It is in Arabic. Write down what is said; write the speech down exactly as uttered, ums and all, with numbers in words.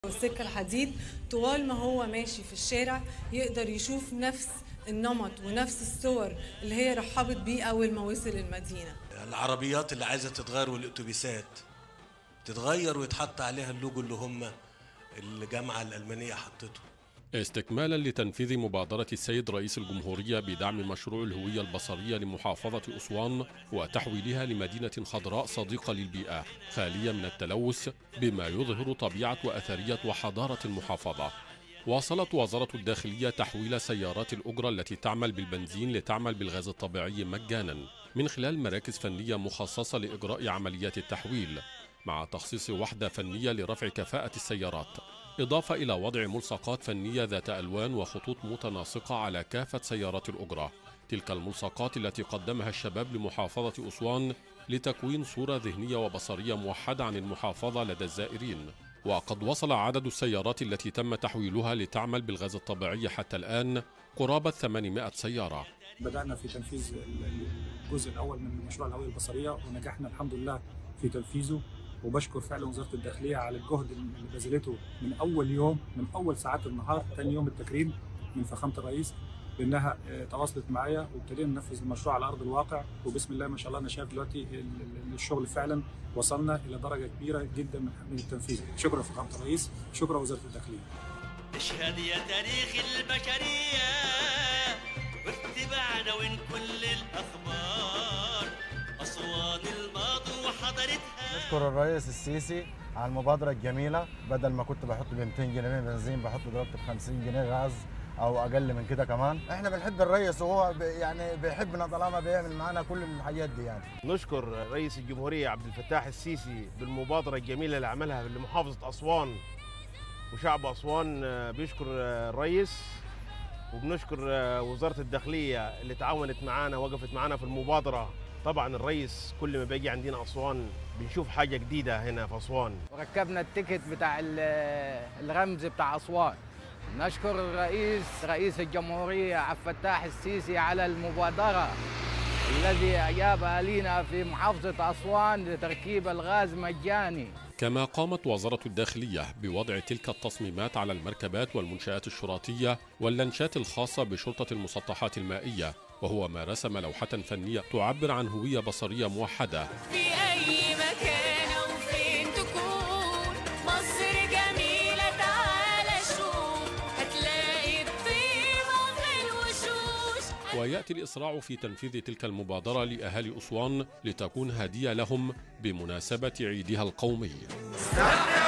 والسكة الحديد طوال ما هو ماشي في الشارع يقدر يشوف نفس النمط ونفس الصور اللي هي رحبت بيه أول ما وصل المدينة. العربيات اللي عايزة تتغير والأتوبيسات تتغير ويتحط عليها اللوجو اللي هم الجامعة الألمانية حطته. استكمالا لتنفيذ مبادرة السيد رئيس الجمهورية بدعم مشروع الهوية البصرية لمحافظة أسوان وتحويلها لمدينة خضراء صديقة للبيئة خالية من التلوث بما يظهر طبيعة وأثرية وحضارة المحافظة. واصلت وزارة الداخلية تحويل سيارات الأجرة التي تعمل بالبنزين لتعمل بالغاز الطبيعي مجانا من خلال مراكز فنية مخصصة لإجراء عمليات التحويل، مع تخصيص وحدة فنية لرفع كفاءة السيارات، إضافة إلى وضع ملصقات فنية ذات ألوان وخطوط متناسقة على كافة سيارات الأجرة. تلك الملصقات التي قدمها الشباب لمحافظة أسوان لتكوين صورة ذهنية وبصرية موحدة عن المحافظة لدى الزائرين. وقد وصل عدد السيارات التي تم تحويلها لتعمل بالغاز الطبيعي حتى الآن قرابة ثمانمائة سيارة. بدأنا في تنفيذ الجزء الأول من مشروع الهوية البصرية ونجحنا الحمد لله في تنفيذه، وبشكر فعلا وزارة الداخلية على الجهد اللي بذلته من أول يوم، من أول ساعات النهار ثاني يوم التكريم من فخامة الرئيس، بأنها تواصلت معايا وابتدينا ننفذ المشروع على أرض الواقع. وبسم الله ما شاء الله أنا شايف دلوقتي الشغل فعلا وصلنا إلى درجة كبيرة جدا من التنفيذ. شكرا فخامة الرئيس، شكرا وزارة الداخلية. اشهد يا تاريخ البشرية واتبعنا وين كل الأخبار أسوان الماضي وحضرتها. نشكر الرئيس السيسي على المبادرة الجميلة، بدل ما كنت بحط ب مئتين جنيه بنزين بحط دلوقتي ب خمسين جنيه غاز او اقل من كده كمان. احنا بنحب الرئيس وهو يعني بيحبنا طالما بيعمل معانا كل الحاجات دي. يعني نشكر رئيس الجمهورية عبد الفتاح السيسي بالمبادرة الجميلة اللي عملها لمحافظة أسوان، وشعب أسوان بيشكر الرئيس، وبنشكر وزارة الداخلية اللي تعاونت معانا وقفت معانا في المبادرة. طبعا الرئيس كل ما بيجي عندنا أسوان بنشوف حاجة جديدة هنا في أسوان. وركبنا التيكت بتاع الرمز بتاع أسوان. نشكر الرئيس رئيس الجمهورية عبد الفتاح السيسي على المبادرة الذي أجابها لنا في محافظة أسوان لتركيب الغاز مجاني. كما قامت وزارة الداخلية بوضع تلك التصميمات على المركبات والمنشآت الشرطية واللانشات الخاصة بشرطة المسطحات المائية، وهو ما رسم لوحة فنية تعبر عن هوية بصرية موحدة. في أي مكان أو فين تكون مصر جميلة تعالى شوف هتلاقي الطيبة في الوشوش. ويأتي الإسراع في تنفيذ تلك المبادرة لأهالي أسوان لتكون هدية لهم بمناسبة عيدها القومي.